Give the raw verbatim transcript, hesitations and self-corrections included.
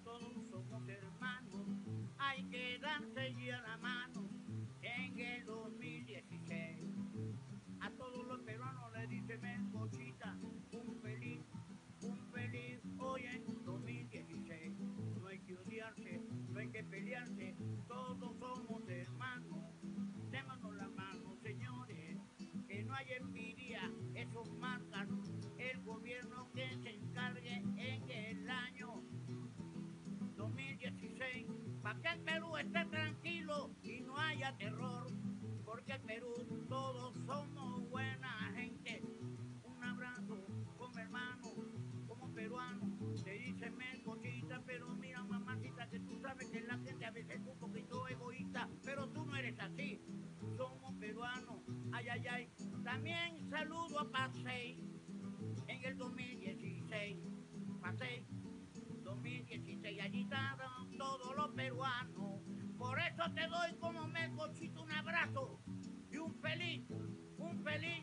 todos somos hermanos, hay que darse ya la mano en el dos mil dieciséis. A todos los peruanos le dice Melcochita, un feliz, un feliz hoy en dos mil dieciséis. No hay que odiarse, no hay que pelearse, todos somos hermanos. Démonos la mano, señores, que no hay envidia, eso marcan el gobierno que se encargue en el año dos mil dieciséis, para que el Perú esté tranquilo y no haya terror, porque el Perú todos somos buena gente. Un abrazo como hermano, como peruano, te dice Melcochita, pero mira mamacita que tú sabes que la gente a veces es un poquito egoísta, pero tú no eres así, somos peruanos, ay, ay, ay. También saludo a Pasey en el dos mil dieciséis, Pasey dos mil dieciséis, allí estaban todos los peruanos. Por eso te doy como Melcochito un abrazo y un feliz, un feliz